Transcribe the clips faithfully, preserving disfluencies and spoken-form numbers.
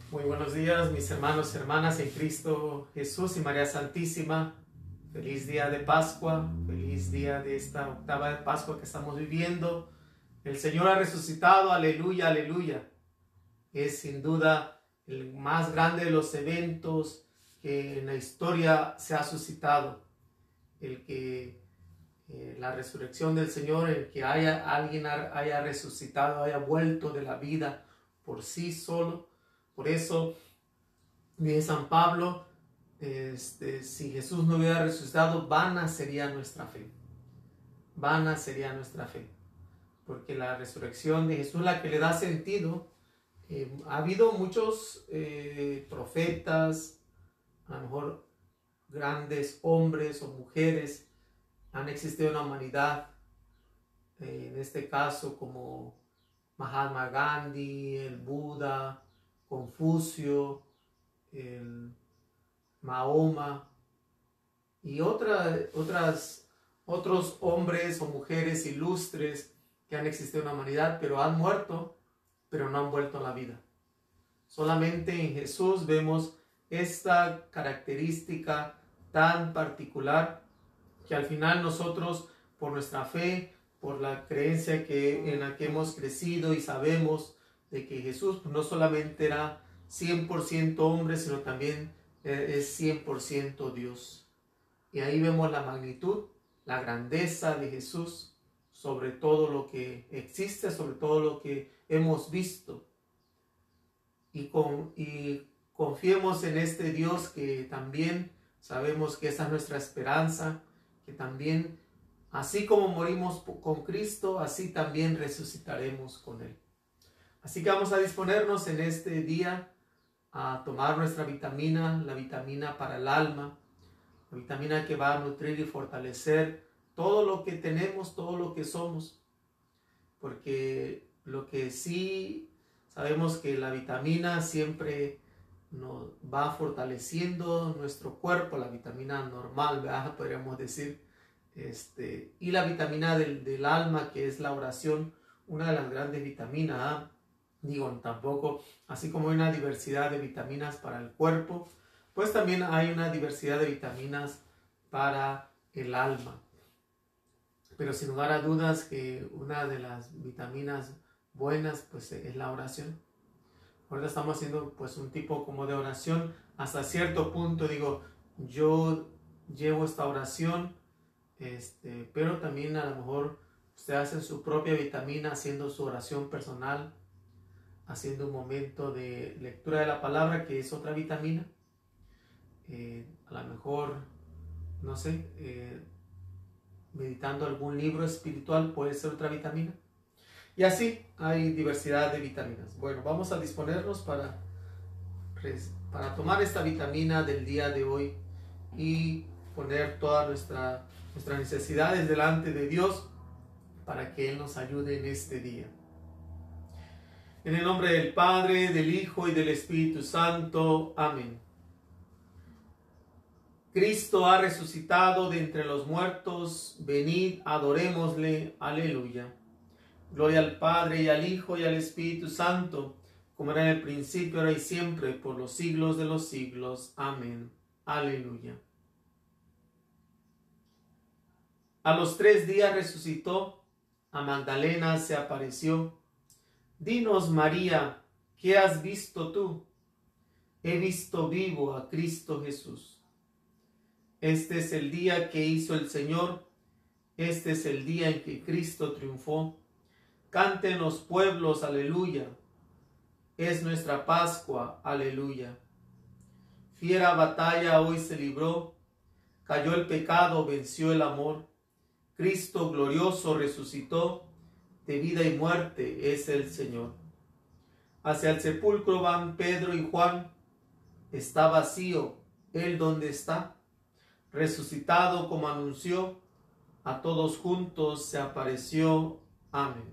Muy buenos días, mis hermanos y hermanas en Cristo Jesús y María Santísima. Feliz día de Pascua, feliz día de esta octava de Pascua que estamos viviendo. El Señor ha resucitado, aleluya, aleluya. Es sin duda el más grande de los eventos que en la historia se ha suscitado. El que eh, la resurrección del Señor, el que haya, alguien haya resucitado, haya vuelto de la vida por sí solo. Por eso, dice San Pablo, este, si Jesús no hubiera resucitado, vana sería nuestra fe. Vana sería nuestra fe. Porque la resurrección de Jesús es la que le da sentido. Eh, ha habido muchos eh, profetas, a lo mejor grandes hombres o mujeres, han existido en la humanidad. Eh, en este caso, como Mahatma Gandhi, el Buda, Confucio, el Mahoma y otra, otras, otros hombres o mujeres ilustres que han existido en la humanidad, pero han muerto, pero no han vuelto a la vida. Solamente en Jesús vemos esta característica tan particular que al final nosotros, por nuestra fe, por la creencia que, en la que hemos crecido y sabemos de que Jesús no solamente era cien por ciento hombre, sino también es cien por ciento Dios. Y ahí vemos la magnitud, la grandeza de Jesús sobre todo lo que existe, sobre todo lo que hemos visto. Y, con, y confiemos en este Dios que también sabemos que esa es nuestra esperanza, que también, así como morimos con Cristo, así también resucitaremos con Él. Así que vamos a disponernos en este día a tomar nuestra vitamina, la vitamina para el alma, la vitamina que va a nutrir y fortalecer todo lo que tenemos, todo lo que somos. Porque lo que sí sabemos que la vitamina siempre nos va fortaleciendo nuestro cuerpo, la vitamina normal, ¿verdad? Podríamos decir. Este, y la vitamina del, del alma, que es la oración, una de las grandes vitaminas, ¿eh? Digo, tampoco, así como hay una diversidad de vitaminas para el cuerpo, pues también hay una diversidad de vitaminas para el alma. Pero sin lugar a dudas que una de las vitaminas buenas pues es la oración. Ahora estamos haciendo pues un tipo como de oración. Hasta cierto punto digo, yo llevo esta oración, este, pero también a lo mejor usted hace su propia vitamina haciendo su oración personal, haciendo un momento de lectura de la palabra, que es otra vitamina. Eh, a lo mejor, no sé, eh, meditando algún libro espiritual puede ser otra vitamina. Y así hay diversidad de vitaminas. Bueno, vamos a disponernos para, para tomar esta vitamina del día de hoy y poner todas nuestra, nuestras necesidades delante de Dios para que Él nos ayude en este día. En el nombre del Padre, del Hijo y del Espíritu Santo. Amén. Cristo ha resucitado de entre los muertos. Venid, adorémosle. Aleluya. Gloria al Padre, y al Hijo, y al Espíritu Santo, como era en el principio, ahora y siempre, por los siglos de los siglos. Amén. Aleluya. A los tres días resucitó. A Magdalena se apareció. Dinos, María, ¿qué has visto tú? He visto vivo a Cristo Jesús. Este es el día que hizo el Señor. Este es el día en que Cristo triunfó. Canten los pueblos, aleluya. Es nuestra Pascua, aleluya. Fiera batalla hoy se libró. Cayó el pecado, venció el amor. Cristo glorioso resucitó. De vida y muerte es el Señor. Hacia el sepulcro van Pedro y Juan. Está vacío, ¿Él dónde está? Resucitado como anunció, a todos juntos se apareció. Amén.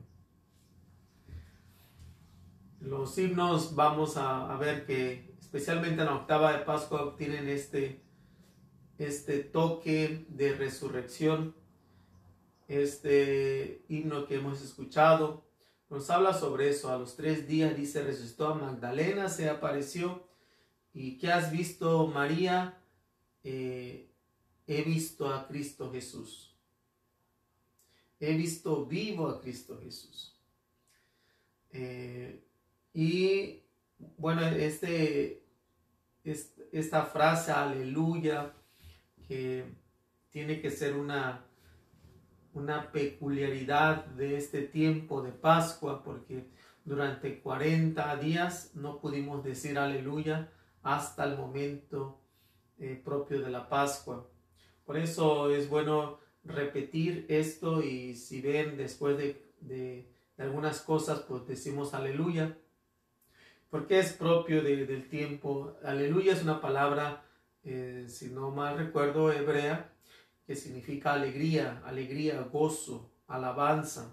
Los himnos vamos a, a ver que especialmente en la octava de Pascua tienen este, este toque de resurrección. Este himno que hemos escuchado, nos habla sobre eso. A los tres días, dice, resucitó a Magdalena, se apareció. ¿Y qué has visto, María? Eh, he visto a Cristo Jesús. He visto vivo a Cristo Jesús. Eh, y bueno, este, este, esta frase, aleluya, que tiene que ser una, una peculiaridad de este tiempo de Pascua, porque durante cuarenta días no pudimos decir aleluya hasta el momento eh, propio de la Pascua. Por eso es bueno repetir esto, y si ven después de, de, de algunas cosas, pues decimos aleluya, porque es propio de, del tiempo. Aleluya es una palabra, eh, si no mal recuerdo, hebrea, que significa alegría, alegría, gozo, alabanza.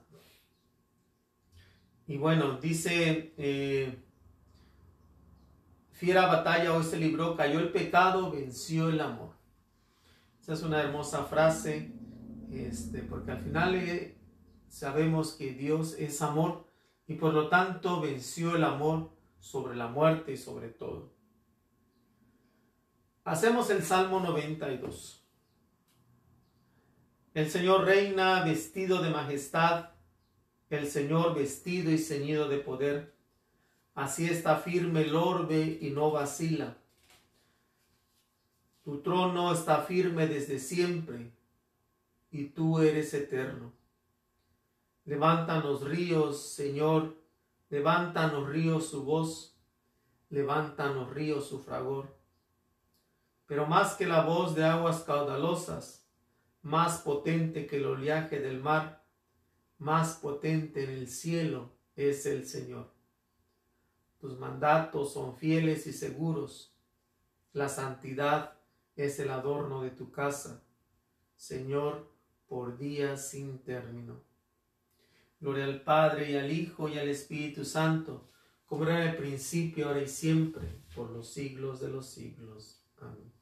Y bueno, dice, eh, fiera batalla hoy se libró, cayó el pecado, venció el amor. Esa es una hermosa frase, este, porque al final eh, sabemos que Dios es amor, y por lo tanto venció el amor sobre la muerte y sobre todo. Hacemos el Salmo noventa y dos. El Señor reina vestido de majestad, el Señor vestido y ceñido de poder. Así está firme el orbe y no vacila. Tu trono está firme desde siempre, y tú eres eterno. Levantan los ríos, Señor, levantan los ríos su voz, levantan los ríos su fragor. Pero más que la voz de aguas caudalosas, más potente que el oleaje del mar, más potente en el cielo es el Señor. Tus mandatos son fieles y seguros. La santidad es el adorno de tu casa, Señor, por días sin término. Gloria al Padre, y al Hijo, y al Espíritu Santo, como era en el principio, ahora y siempre, por los siglos de los siglos. Amén.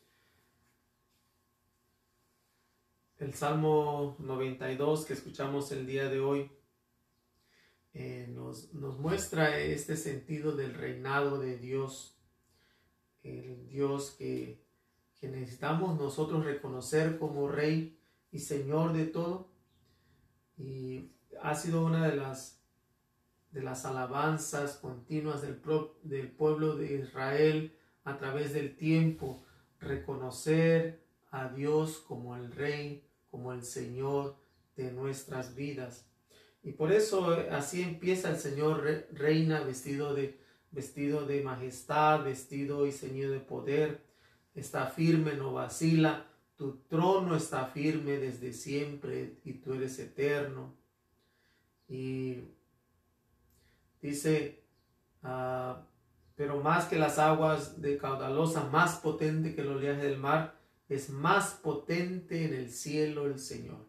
El Salmo noventa y dos que escuchamos el día de hoy eh, nos, nos muestra este sentido del reinado de Dios, el Dios que, que necesitamos nosotros reconocer como Rey y Señor de todo. Y ha sido una de las, de las alabanzas continuas del, pro, del pueblo de Israel a través del tiempo, reconocer a Dios como el Rey, como el Señor de nuestras vidas. Y por eso así empieza el Señor reina vestido de, vestido de majestad, vestido y ceñido de poder. Está firme, no vacila. Tu trono está firme desde siempre, y tú eres eterno. Y dice, uh, pero más que las aguas de caudalosa, más potente que el oleaje del mar, es más potente en el cielo el Señor.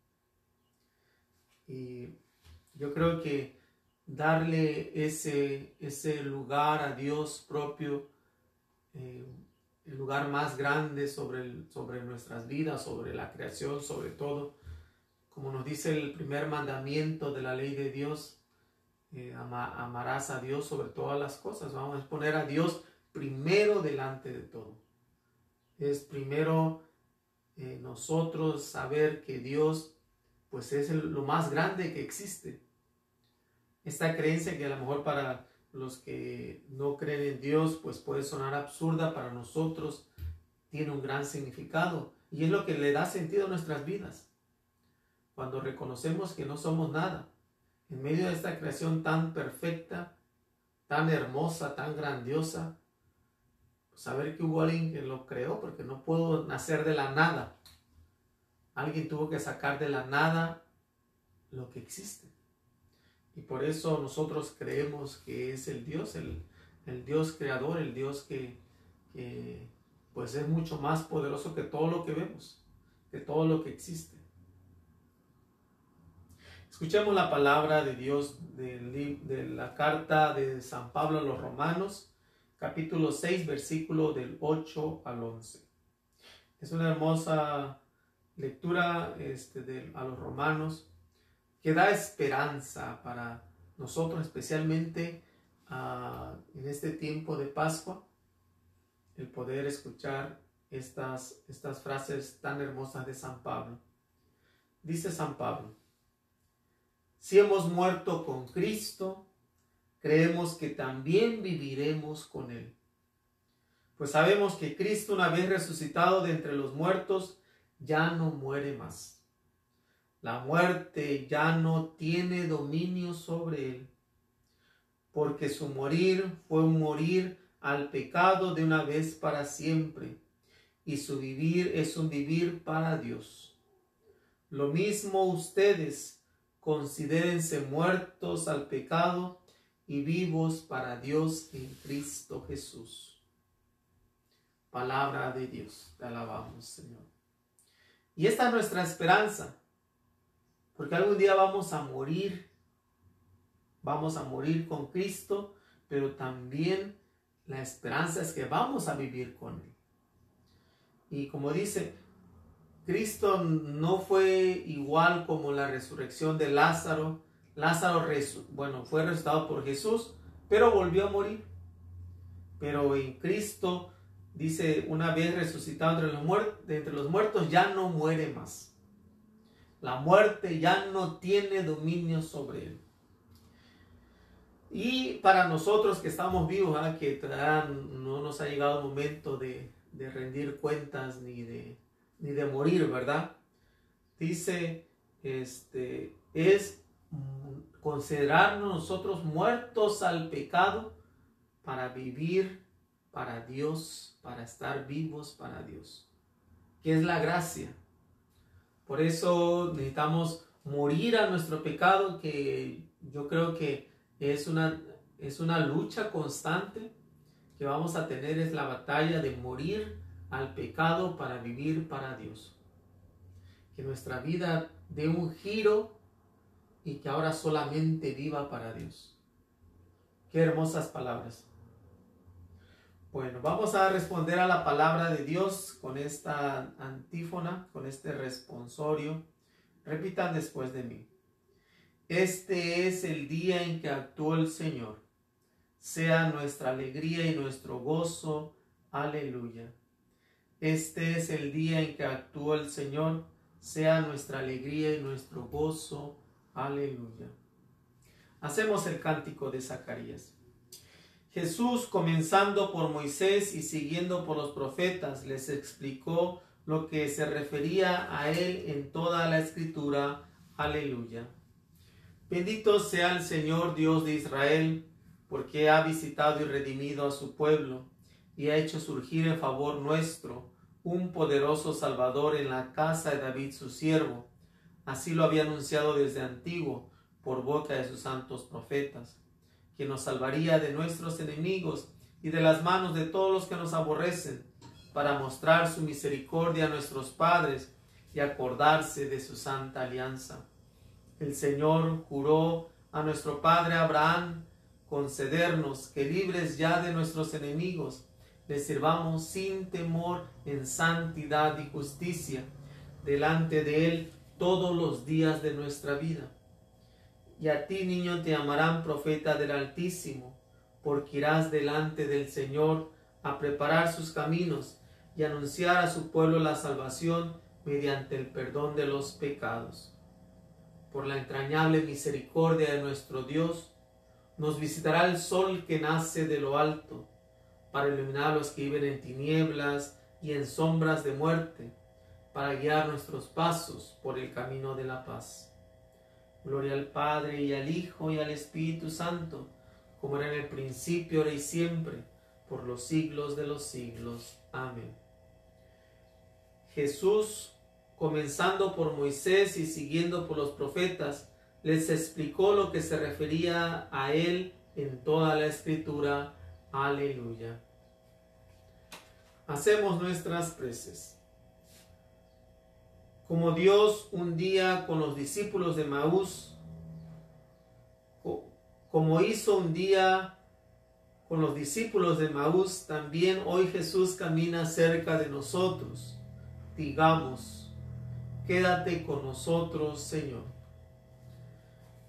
Y yo creo que darle ese, ese lugar a Dios propio, eh, el lugar más grande sobre, el, sobre nuestras vidas, sobre la creación, sobre todo, como nos dice el primer mandamiento de la ley de Dios, eh, ama, amarás a Dios sobre todas las cosas. Vamos a poner a Dios primero delante de todo. Es primero eh, nosotros saber que Dios pues es el, lo más grande que existe. Esta creencia, que a lo mejor para los que no creen en Dios pues puede sonar absurda, para nosotros tiene un gran significado, y es lo que le da sentido a nuestras vidas. Cuando reconocemos que no somos nada en medio de esta creación tan perfecta, tan hermosa, tan grandiosa, saber que hubo alguien que lo creó, porque no puedo nacer de la nada. Alguien tuvo que sacar de la nada lo que existe. Y por eso nosotros creemos que es el Dios, el, el Dios creador, el Dios que, que pues es mucho más poderoso que todo lo que vemos, que todo lo que existe. Escuchemos la palabra de Dios de, de la carta de San Pablo a los Romanos, capítulo seis, versículo del ocho al once. Es una hermosa lectura este, de, a los Romanos, que da esperanza para, nosotros especialmente uh, en este tiempo de Pascua, el poder escuchar estas, estas frases tan hermosas de San Pablo. Dice San Pablo: si hemos muerto con Cristo, creemos que también viviremos con Él. Pues sabemos que Cristo, una vez resucitado de entre los muertos, ya no muere más. La muerte ya no tiene dominio sobre Él, porque su morir fue un morir al pecado de una vez para siempre, y su vivir es un vivir para Dios. Lo mismo ustedes, considérense muertos al pecado y vivos para Dios en Cristo Jesús. Palabra de Dios, te alabamos, Señor. Y esta es nuestra esperanza, porque algún día vamos a morir, vamos a morir con Cristo, pero también la esperanza es que vamos a vivir con Él. Y como dice, Cristo no fue igual como la resurrección de Lázaro. Lázaro, bueno, fue resucitado por Jesús, pero volvió a morir. Pero en Cristo, dice, una vez resucitado entre los, muertos, de entre los muertos, ya no muere más. La muerte ya no tiene dominio sobre Él. Y para nosotros que estamos vivos, ¿eh? que todavía no nos ha llegado el momento de, de rendir cuentas ni de, ni de morir, ¿verdad? Dice, este, es considerarnos nosotros muertos al pecado para vivir para Dios, para estar vivos para Dios, que es la gracia. Por eso necesitamos morir a nuestro pecado, que yo creo que es una, es una lucha constante que vamos a tener, es la batalla de morir al pecado para vivir para Dios. Que nuestra vida dé un giro y que ahora solamente viva para Dios. Qué hermosas palabras. Bueno, vamos a responder a la palabra de Dios con esta antífona, con este responsorio. Repitan después de mí. Este es el día en que actuó el Señor. Sea nuestra alegría y nuestro gozo. Aleluya. Este es el día en que actuó el Señor. Sea nuestra alegría y nuestro gozo. Aleluya. Hacemos el cántico de Zacarías. Jesús, comenzando por Moisés y siguiendo por los profetas, les explicó lo que se refería a él en toda la Escritura. Aleluya. Bendito sea el Señor Dios de Israel, porque ha visitado y redimido a su pueblo, y ha hecho surgir en favor nuestro un poderoso Salvador en la casa de David su siervo. Así lo había anunciado desde antiguo, por boca de sus santos profetas, que nos salvaría de nuestros enemigos y de las manos de todos los que nos aborrecen, para mostrar su misericordia a nuestros padres y acordarse de su santa alianza. El Señor juró a nuestro padre Abraham concedernos que, libres ya de nuestros enemigos, le sirvamos sin temor en santidad y justicia delante de Él todos los días de nuestra vida. Y a ti, niño, te llamarán profeta del Altísimo, porque irás delante del Señor a preparar sus caminos y anunciar a su pueblo la salvación mediante el perdón de los pecados. Por la entrañable misericordia de nuestro Dios, nos visitará el sol que nace de lo alto, para iluminar a los que viven en tinieblas y en sombras de muerte, para guiar nuestros pasos por el camino de la paz. Gloria al Padre, y al Hijo, y al Espíritu Santo, como era en el principio, ahora y siempre, por los siglos de los siglos. Amén. Jesús, comenzando por Moisés y siguiendo por los profetas, les explicó lo que se refería a él en toda la Escritura. Aleluya. Hacemos nuestras preces. Como Dios un día con los discípulos de Maús, como hizo un día con los discípulos de Maús, también hoy Jesús camina cerca de nosotros. Digamos: quédate con nosotros, Señor.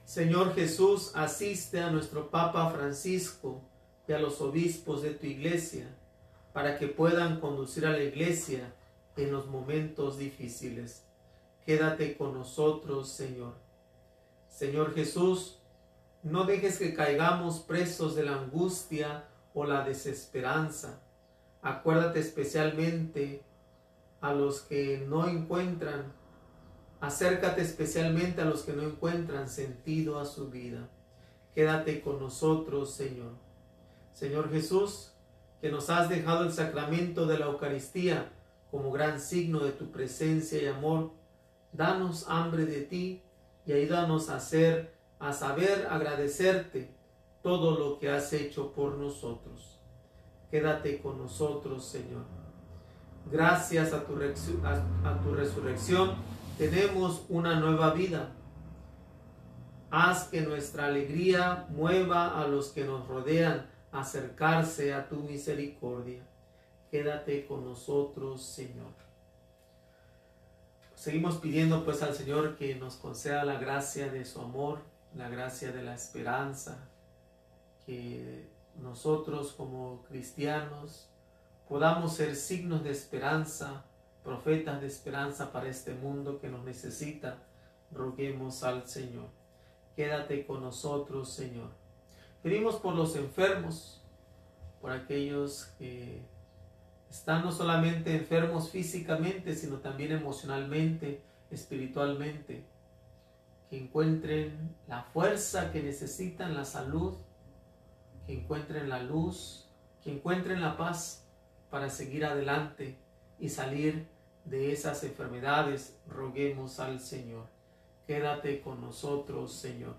Señor Jesús, asiste a nuestro Papa Francisco y a los obispos de tu iglesia, para que puedan conducir a la iglesia en los momentos difíciles. Quédate con nosotros, Señor. Señor Jesús, no dejes que caigamos presos de la angustia o la desesperanza. Acuérdate especialmente a los que no encuentran, acércate especialmente a los que no encuentran sentido a su vida. Quédate con nosotros, Señor. Señor Jesús, que nos has dejado el sacramento de la Eucaristía como gran signo de tu presencia y amor, danos hambre de ti y ayúdanos a hacer, a saber agradecerte todo lo que has hecho por nosotros. Quédate con nosotros, Señor. Gracias a tu, a, a tu resurrección tenemos una nueva vida. Haz que nuestra alegría mueva a los que nos rodean a acercarse a tu misericordia. Quédate con nosotros, Señor. Seguimos pidiendo pues al Señor que nos conceda la gracia de su amor, la gracia de la esperanza, que nosotros como cristianos podamos ser signos de esperanza, profetas de esperanza para este mundo que nos necesita. Roguemos al Señor. Quédate con nosotros, Señor. Pedimos por los enfermos, por aquellos que están no solamente enfermos físicamente, sino también emocionalmente, espiritualmente, que encuentren la fuerza que necesitan, la salud, que encuentren la luz, que encuentren la paz para seguir adelante y salir de esas enfermedades. Roguemos al Señor. Quédate con nosotros, Señor.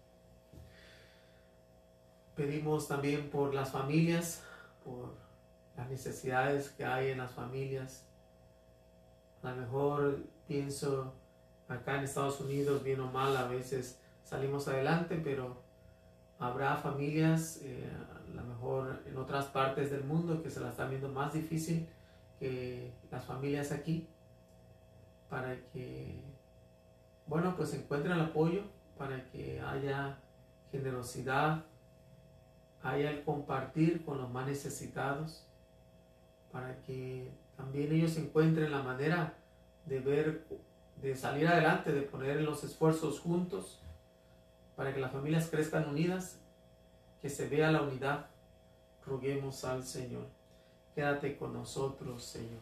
Pedimos también por las familias, por las necesidades que hay en las familias. A lo mejor pienso acá en Estados Unidos, bien o mal, a veces salimos adelante, pero habrá familias, eh, a lo mejor en otras partes del mundo, que se la están viendo más difícil que las familias aquí, para que, bueno, pues encuentren el apoyo, para que haya generosidad, haya el compartir con los más necesitados, para que también ellos encuentren la manera de ver, de salir adelante, de poner los esfuerzos juntos, para que las familias crezcan unidas, que se vea la unidad. Roguemos al Señor. Quédate con nosotros, Señor.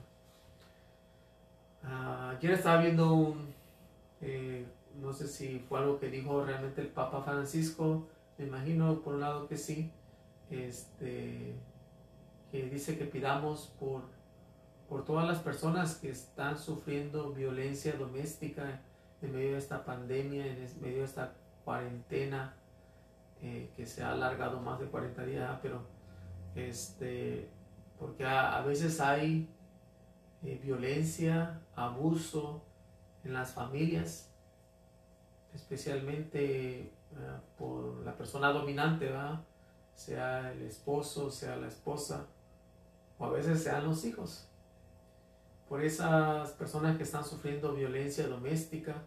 Uh, ayer estaba viendo un, eh, no sé si fue algo que dijo realmente el Papa Francisco, me imagino por un lado que sí, este, que dice que pidamos por, por todas las personas que están sufriendo violencia doméstica en medio de esta pandemia, en medio de esta cuarentena, eh, que se ha alargado más de cuarenta días, pero este, porque a, a veces hay eh, violencia, abuso en las familias, especialmente uh, por la persona dominante, ¿verdad? Sea el esposo, sea la esposa, o a veces sean los hijos. Por esas personas que están sufriendo violencia doméstica,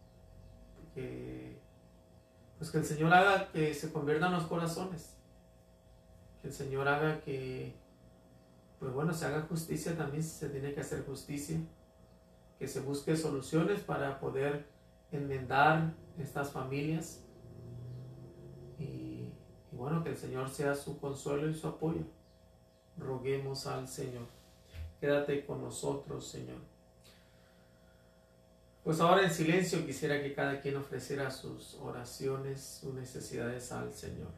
que, pues que el Señor haga que se conviertan los corazones, que el Señor haga que, pues bueno, se haga justicia también si se tiene que hacer justicia, que se busque soluciones para poder enmendar estas familias y, y bueno, que el Señor sea su consuelo y su apoyo. Roguemos al Señor. Quédate con nosotros, Señor. Pues ahora en silencio quisiera que cada quien ofreciera sus oraciones, sus necesidades al Señor.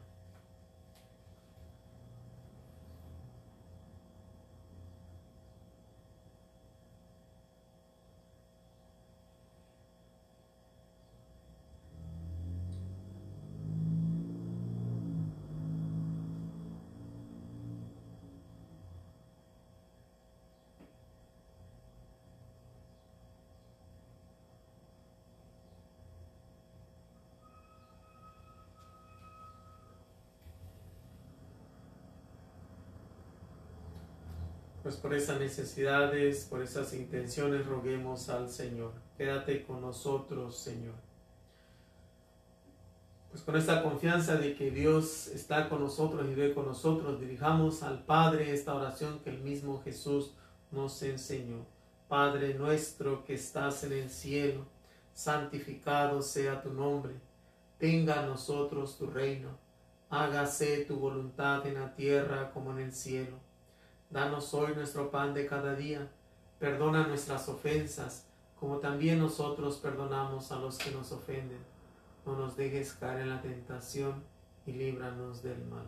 Pues por esas necesidades, por esas intenciones, roguemos al Señor. Quédate con nosotros, Señor. Pues con esta confianza de que Dios está con nosotros y vive con nosotros, dirijamos al Padre esta oración que el mismo Jesús nos enseñó. Padre nuestro que estás en el cielo, santificado sea tu nombre. Venga a nosotros tu reino. Hágase tu voluntad en la tierra como en el cielo. Danos hoy nuestro pan de cada día. Perdona nuestras ofensas, como también nosotros perdonamos a los que nos ofenden. No nos dejes caer en la tentación y líbranos del mal.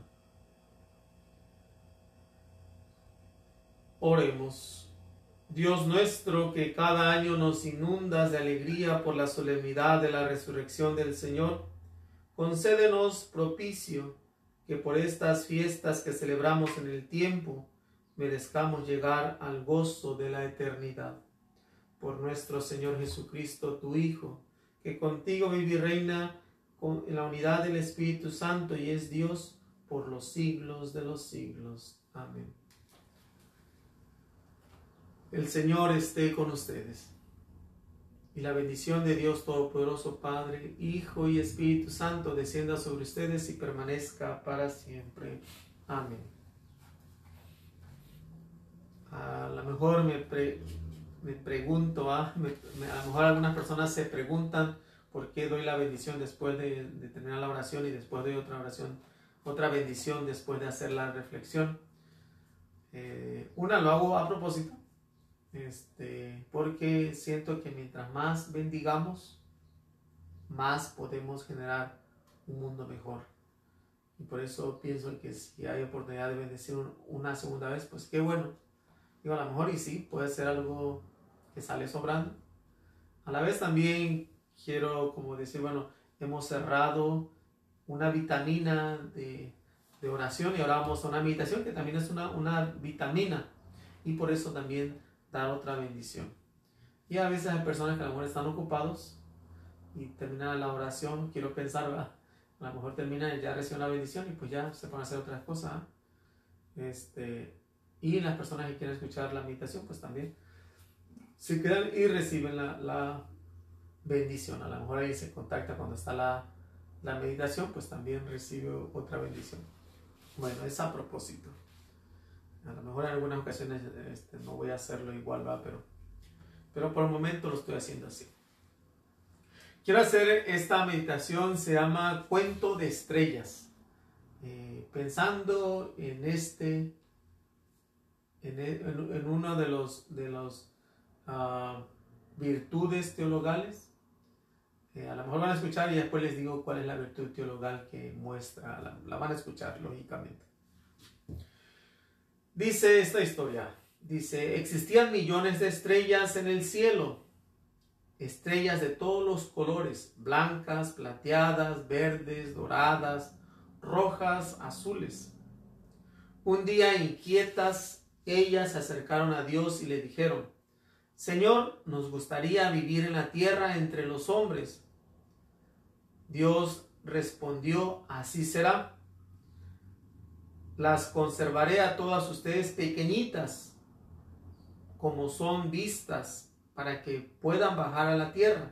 Oremos. Dios nuestro, que cada año nos inundas de alegría por la solemnidad de la resurrección del Señor, concédenos propicio que por estas fiestas que celebramos en el tiempo merezcamos llegar al gozo de la eternidad. Por nuestro Señor Jesucristo, tu Hijo, que contigo vive y reina en la unidad del Espíritu Santo y es Dios por los siglos de los siglos. Amén. El Señor esté con ustedes. Y la bendición de Dios Todopoderoso, Padre, Hijo y Espíritu Santo, descienda sobre ustedes y permanezca para siempre. Amén. A lo mejor me, pre, me pregunto, ¿ah? me, me, a lo mejor algunas personas se preguntan por qué doy la bendición después de, de terminar la oración y después doy otra oración, otra bendición después de hacer la reflexión. Eh, una lo hago a propósito. Este, porque siento que mientras más bendigamos, más podemos generar un mundo mejor. Y por eso pienso que si hay oportunidad de bendecir una segunda vez, pues qué bueno. Digo, a lo mejor y sí, puede ser algo que sale sobrando. A la vez también quiero como decir, bueno, hemos cerrado una vitamina de, de oración y ahora vamos a una meditación que también es una, una vitamina. Y por eso también dar otra bendición. Y a veces hay personas que a lo mejor están ocupados y terminan la oración, quiero pensar, ¿verdad? A lo mejor terminan y ya reciben la bendición y pues ya se pueden hacer otras cosas. Este, y las personas que quieren escuchar la meditación, pues también se quedan y reciben la, la bendición. A lo mejor ahí se contacta cuando está la, la meditación, pues también recibe otra bendición. Bueno, es a propósito. A lo mejor en algunas ocasiones este, no voy a hacerlo igual, ¿va? Pero, pero por el momento lo estoy haciendo así. Quiero hacer esta meditación, se llama Cuento de Estrellas. Eh, pensando en este, en, en, en uno de los, de los uh, virtudes teologales. Eh, a lo mejor van a escuchar y después les digo cuál es la virtud teologal que muestra. La, la van a escuchar, lógicamente. Dice esta historia, dice, existían millones de estrellas en el cielo, estrellas de todos los colores, blancas, plateadas, verdes, doradas, rojas, azules. Un día inquietas, ellas se acercaron a Dios y le dijeron, Señor, nos gustaría vivir en la tierra entre los hombres. Dios respondió, así será. Las conservaré a todas ustedes pequeñitas, como son vistas, para que puedan bajar a la tierra.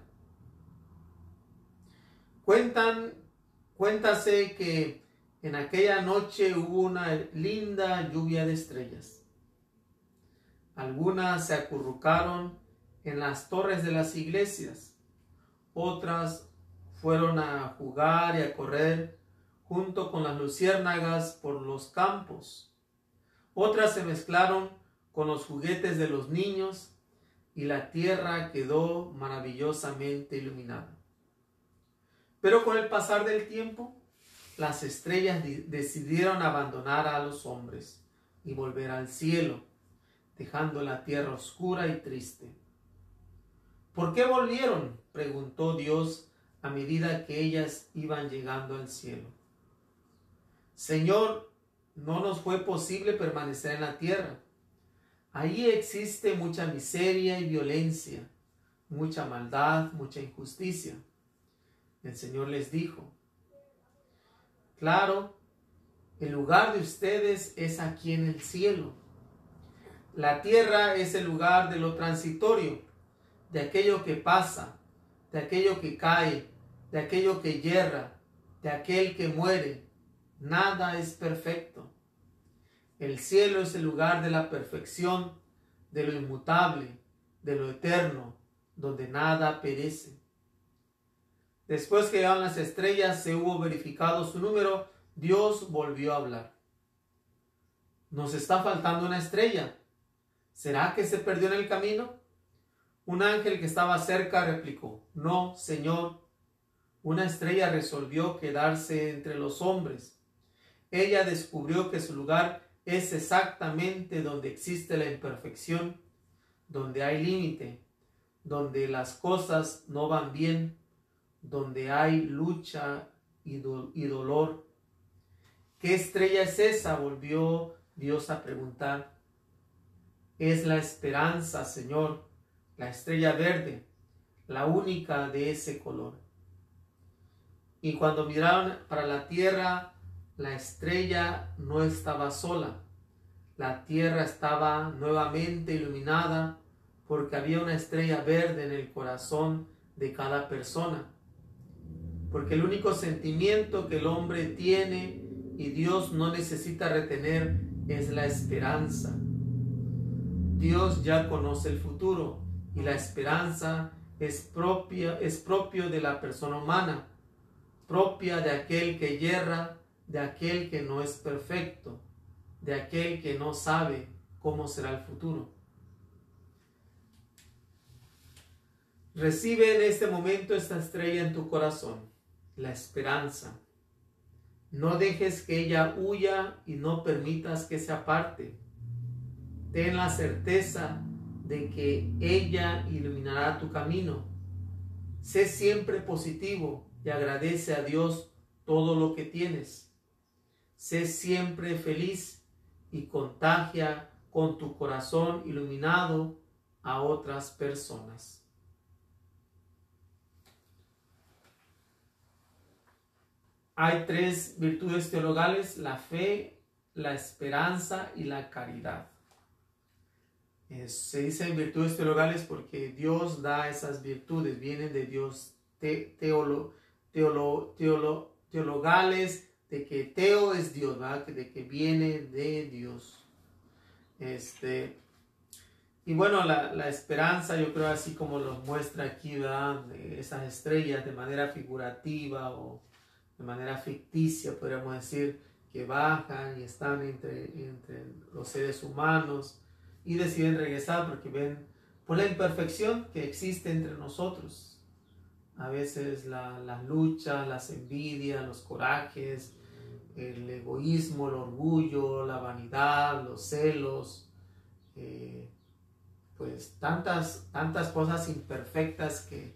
Cuentan, cuéntase que en aquella noche hubo una linda lluvia de estrellas. Algunas se acurrucaron en las torres de las iglesias, otras fueron a jugar y a correr junto con las luciérnagas por los campos. Otras se mezclaron con los juguetes de los niños y la tierra quedó maravillosamente iluminada. Pero con el pasar del tiempo, las estrellas decidieron abandonar a los hombres y volver al cielo, dejando la tierra oscura y triste. ¿Por qué volvieron?, preguntó Dios a medida que ellas iban llegando al cielo. Señor, no nos fue posible permanecer en la tierra. Allí existe mucha miseria y violencia, mucha maldad, mucha injusticia. El Señor les dijo, claro, el lugar de ustedes es aquí en el cielo. La tierra es el lugar de lo transitorio, de aquello que pasa, de aquello que cae, de aquello que yerra, de aquel que muere, nada es perfecto. El cielo es el lugar de la perfección, de lo inmutable, de lo eterno, donde nada perece. Después que llegaron las estrellas, se hubo verificado su número, Dios volvió a hablar. Nos está faltando una estrella. ¿Será que se perdió en el camino? Un ángel que estaba cerca replicó: no, Señor. Una estrella resolvió quedarse entre los hombres. Ella descubrió que su lugar es exactamente donde existe la imperfección, donde hay límite, donde las cosas no van bien, donde hay lucha y, do- y dolor. ¿Qué estrella es esa?, volvió Dios a preguntar. Es la esperanza, Señor, la estrella verde, la única de ese color. Y cuando miraron para la tierra, la estrella no estaba sola. La tierra estaba nuevamente iluminada porque había una estrella verde en el corazón de cada persona. Porque el único sentimiento que el hombre tiene y Dios no necesita retener es la esperanza. Dios ya conoce el futuro y la esperanza es propia, es propio de la persona humana, propia de aquel que yerra, de aquel que no es perfecto, de aquel que no sabe cómo será el futuro. Recibe en este momento esta estrella en tu corazón, la esperanza. No dejes que ella huya y no permitas que se aparte. Ten la certeza de que ella iluminará tu camino. Sé siempre positivo y agradece a Dios todo lo que tienes. Sé siempre feliz y contagia con tu corazón iluminado a otras personas. Hay tres virtudes teologales: la fe, la esperanza y la caridad. Eh, se dicen virtudes teologales porque Dios da esas virtudes, vienen de Dios. Te, teolo, teolo, teolo, teologales, de que teo es Dios, ¿verdad? De que viene de Dios. Este, y bueno, la, la esperanza, yo creo, así como lo muestra aquí, ¿verdad? De esas estrellas de manera figurativa o de manera ficticia, podríamos decir, que bajan y están entre, entre los seres humanos y deciden regresar porque ven por la imperfección que existe entre nosotros. A veces la, la lucha, las envidias, los corajes, el egoísmo, el orgullo, la vanidad, los celos, eh, pues tantas, tantas cosas imperfectas que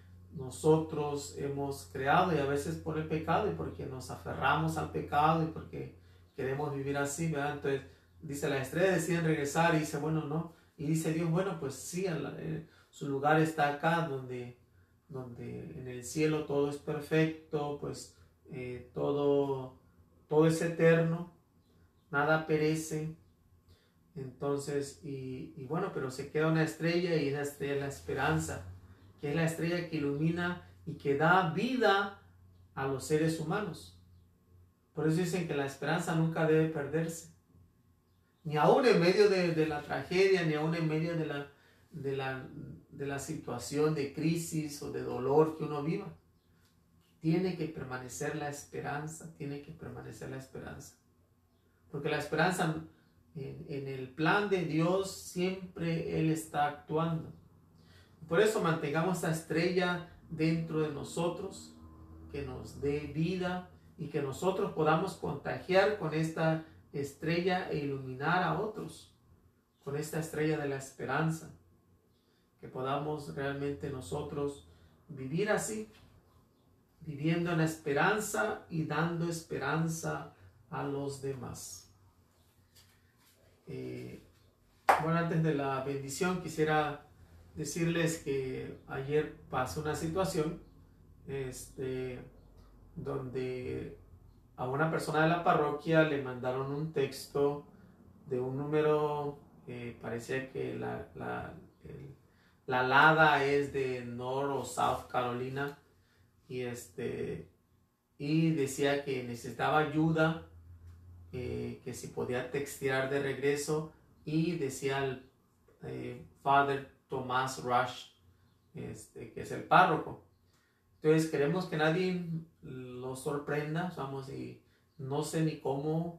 nosotros hemos creado, y a veces por el pecado y porque nos aferramos al pecado y porque queremos vivir así, ¿verdad? Entonces dice, las estrellas deciden regresar y dice, bueno, no, y dice Dios, bueno, pues sí, eh, su lugar está acá, donde, donde en el cielo todo es perfecto, pues eh, todo, todo es eterno, nada perece. Entonces, y, y bueno, pero se queda una estrella, y esa estrella es la esperanza, que es la estrella que ilumina y que da vida a los seres humanos. Por eso dicen que la esperanza nunca debe perderse, ni aún en medio de, de la tragedia, ni aún en medio de la, de, la, de la situación de crisis o de dolor que uno viva. Tiene que permanecer la esperanza, tiene que permanecer la esperanza. Porque la esperanza, en, en el plan de Dios, siempre Él está actuando. Por eso mantengamos esa estrella dentro de nosotros, que nos dé vida y que nosotros podamos contagiar con esta estrella e iluminar a otros con esta estrella de la esperanza. Que podamos realmente nosotros vivir así, viviendo en la esperanza y dando esperanza a los demás. Eh, bueno, antes de la bendición quisiera decirles que ayer pasó una situación este, donde a una persona de la parroquia le mandaron un texto de un número, eh, parecía que la, la, el, la alada es de North o South Carolina, y este y decía que necesitaba ayuda, eh, que si podía textear de regreso, y decía el eh, Father Tomás Rush, este, que es el párroco. Entonces queremos que nadie lo sorprenda, vamos, y no sé ni cómo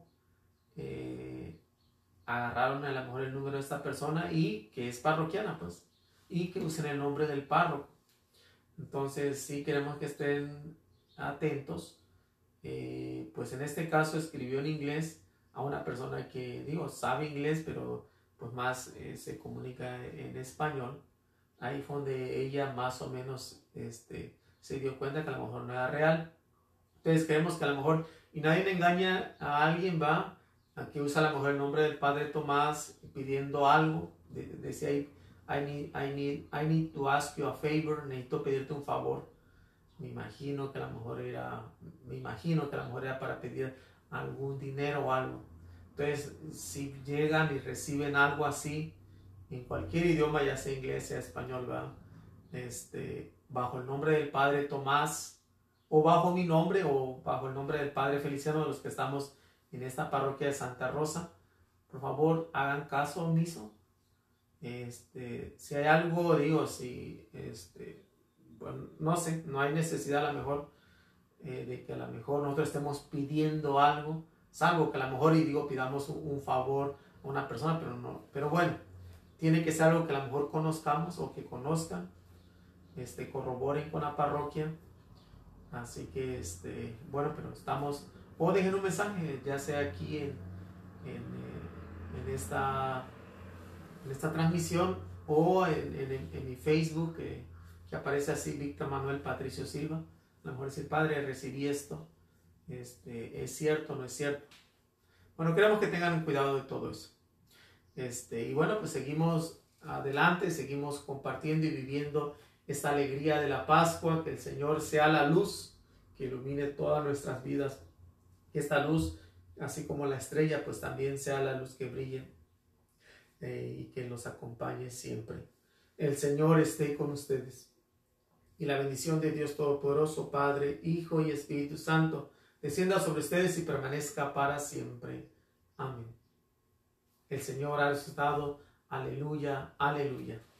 eh, agarraron a lo mejor el número de esta persona y que es parroquiana, pues, y que usen el nombre del párroco. Entonces sí queremos que estén atentos. Eh, pues en este caso escribió en inglés a una persona que, digo, sabe inglés, pero pues más eh, se comunica en español. Ahí fue donde ella más o menos este, se dio cuenta que a lo mejor no era real. Entonces creemos que a lo mejor, y nadie engaña a alguien, va, a que usa a lo mejor el nombre del Padre Tomás pidiendo algo. De, decía ahí, I need, I, need, I need to ask you a favor, necesito pedirte un favor. Me imagino que a lo mejor era, me imagino que a lo mejor era para pedir algún dinero o algo. Entonces, si llegan y reciben algo así, en cualquier idioma, ya sea inglés, sea español, ¿verdad? Este, bajo el nombre del Padre Tomás, o bajo mi nombre, o bajo el nombre del Padre Feliciano, de los que estamos en esta parroquia de Santa Rosa, por favor, hagan caso omiso. Este, si hay algo, digo, si, este, bueno, no sé, no hay necesidad a lo mejor eh, de que a lo mejor nosotros estemos pidiendo algo, salvo que a lo mejor, y digo, pidamos un, un favor a una persona, pero no, pero bueno, tiene que ser algo que a lo mejor conozcamos o que conozcan, este, corroboren con la parroquia. Así que, este, bueno, pero estamos, o dejen un mensaje, ya sea aquí en, en, eh, en, esta, en esta transmisión, o en, en, en mi Facebook, eh, que aparece así, Víctor Manuel Patricio Silva. A lo mejor decir, Padre, recibí esto, este, ¿es cierto o no es cierto? Bueno, queremos que tengan cuidado de todo eso. Este, y bueno, pues seguimos adelante, seguimos compartiendo y viviendo esta alegría de la Pascua, que el Señor sea la luz que ilumine todas nuestras vidas, que esta luz, así como la estrella, pues también sea la luz que brille eh, y que los acompañe siempre. El Señor esté con ustedes, y la bendición de Dios Todopoderoso, Padre, Hijo y Espíritu Santo, descienda sobre ustedes y permanezca para siempre. Amén. El Señor ha resucitado. Aleluya, aleluya.